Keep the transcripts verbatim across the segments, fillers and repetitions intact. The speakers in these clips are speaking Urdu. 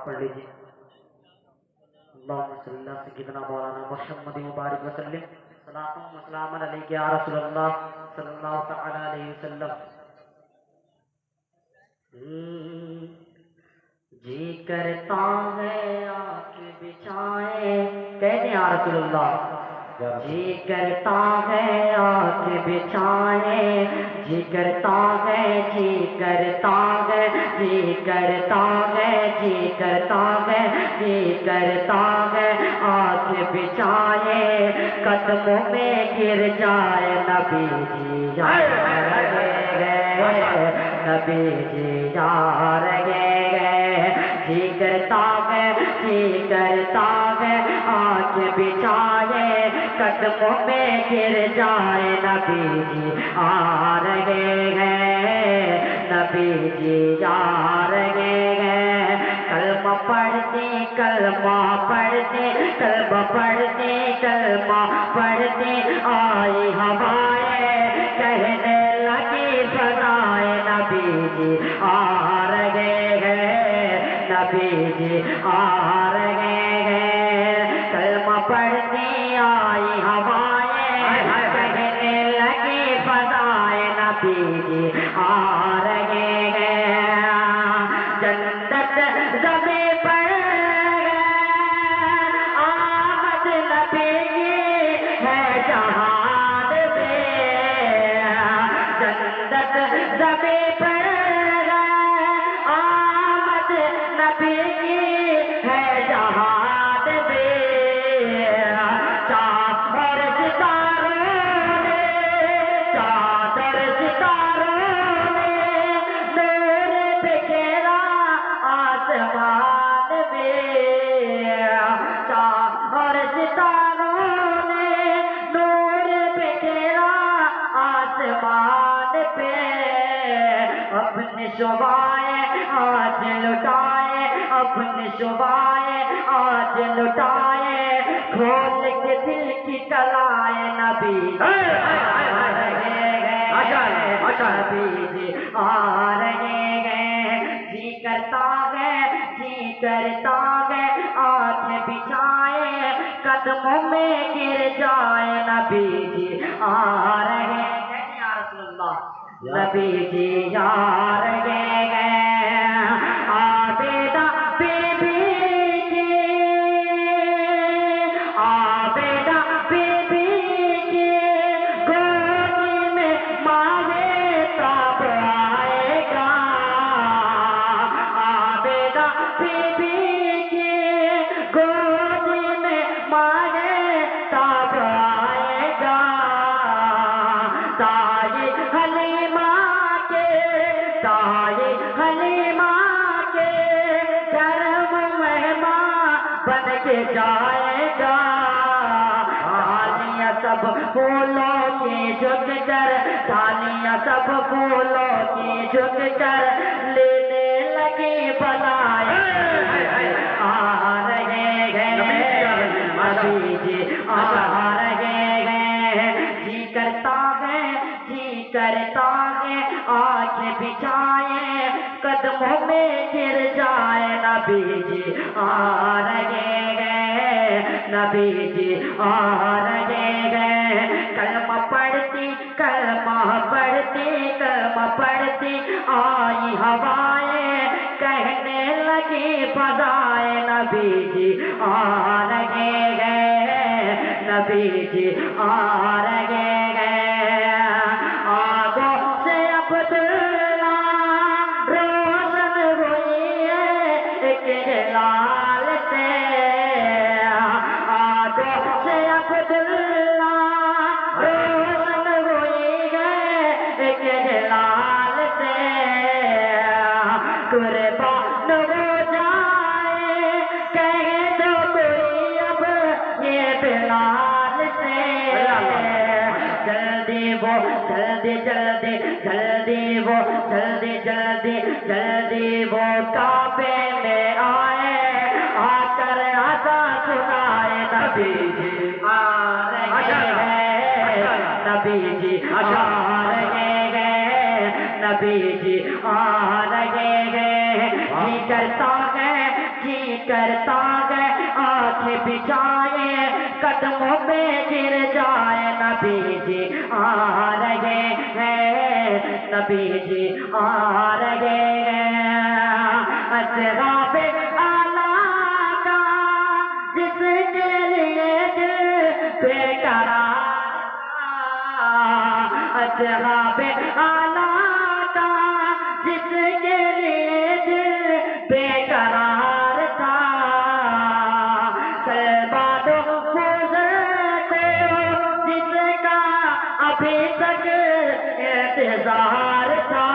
پڑھ لیجیے. اللہم صلی اللہ سیدنا مولانا محمد مبارک وسلم. صلاۃ و سلام علیک یا رسول اللہ صلی اللہ تعالی علیہ وسلم. جی کرتا ہے آنکھ بچھائے، کہتے ہیں یا رسول اللہ. جی کرتا ہے آنکھ بچھائے، جی کرتا ہے جی کرتا ہے جی کرتا ہے جی کرتا ہے جی کرتا ہے آنکھ بچھائے، قدموں میں گر جائے نبی جی جا رہے گئے، نبی جی جا رہے گئے. جی کرتا ہے جی کرتا ہے آنکھ بچھائے، قدموں میں گر جائے نبی جی آ رہے ہیں، نبی جی جا رہے ہیں. کلمہ پڑھتے کلمہ پڑھتے کلمہ پڑھتے کلمہ پڑھتے آئی ہوائیں، کہنے لگی فضائیں نبی جی آ رہے ہیں، نبی جی آ رہے ہیں. کلمہ پڑھتے آئی ہوائیں، کہنے لگی فضائیں نبی جی آ رہے ہیں. جنت زمیں پر آمد نبی کی ہے جہان میں، جنت زمیں پر آمد نبی کی ہے جہان میں. چادر ستاروں نے چادر ستاروں نے نور بکھیرا آسمان میں، چادر ستاروں نے نور بکھیرا آسمان پہ. اپنی شعبائیں آج لٹائے، اپنی شعبائیں آج لٹائے، کھول کے دل کی کلائیں نبی جی آ رہے ہیں، نبی جی آ رہے ہیں. جی کرتا ہے جی کرتا ہے آنکھ بچھائے، قدموں میں گر جائے نبی جی آ رہے ہیں یا رسول اللہ. نبی جی آ رہے ہیں. عابدہ بی بی کی عابدہ بی بی کی گودی میں ماہ تاب آئے گا، عابدہ بی بی کی گودی میں ماہ تاب آئے گا. دائی حلیمہ کے دائی حلیمہ کے کرم مہمان بن کے جائے گا. ڈالیاں سب پھولوں کی جھک کر ڈالیاں سب پھولوں کی جھک کر لینے لگی بلائیں آ رہے ہیں، نبی جی آ رہے ہیں. جی کرتا ہے جی کرتا ہے آنکھ بچھائے، قدموں میں گر جائے نبی جی آ رہے ہیں، نبی جی آ رہے ہیں. کلمہ پڑھتی کلمہ پڑھتی کلمہ پڑھتی آئی ہوائیں، کہنے لگی فضائیں نبی جی آ رہے ہیں، نبی جی آ رہے ہیں. آگوں سے عبداللہ روشن ہوئی ہے ایک ہلال سے، آگوں سے عبداللہ روشن ہوئی ہے ایک ہلال سے. قربان ہو جائے کہہ دو کوئی اب یہ بلال سے. جلدی وہ جلدی جلدی جلدی وہ جلدی جلدی جلدی وہ کعبے میں آئے، آ کر آزان سنائے نبی جی آ رہے ہیں، نبی جی آ رہے ہیں، نبی جی آ رہے ہیں. جی کرتا ہے جی کرتا ہے آنکھیں بچھائے قدموں پہ گر جائے نبی جی آ رہے ہیں نبی جی آ رہے ہیں اصحاب اعلیٰ کا جس کے لیے دل بے قرار اصحاب اعلیٰ کا جس کے لیے دل بے قرار تھا سلمان و خوزر کو جس کا ابھی تک انتظار تھا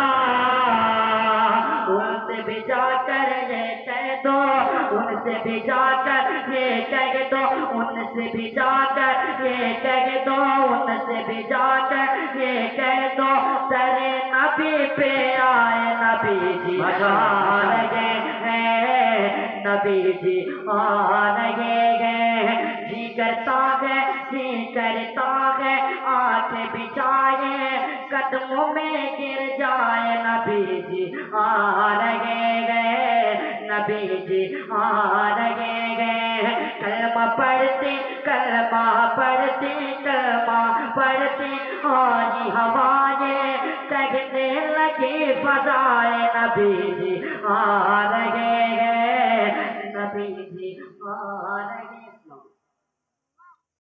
ان سے بھی جا کر یہ کہہ دو ان سے بھی جا کر یہ کہہ دو ان سے بھی جا کر یہ کہہ دو ان سے بھی جا کر یہ کہہ دو تیرے نبی پہ آئے نبی جی آ رہے ہیں نبی جی آ رہے ہیں جی کرتا ہے جی کرتا ہے آنکھیں بچھائے قدموں میں گر جائے نبی جی آ رہے ہیں نبی جی آ رہے ہیں کلمہ پڑھتے کلمہ پڑھتے کلمہ پڑھتے آئی ہوائیں کہنے لگی فضائے نبی جی آ رہے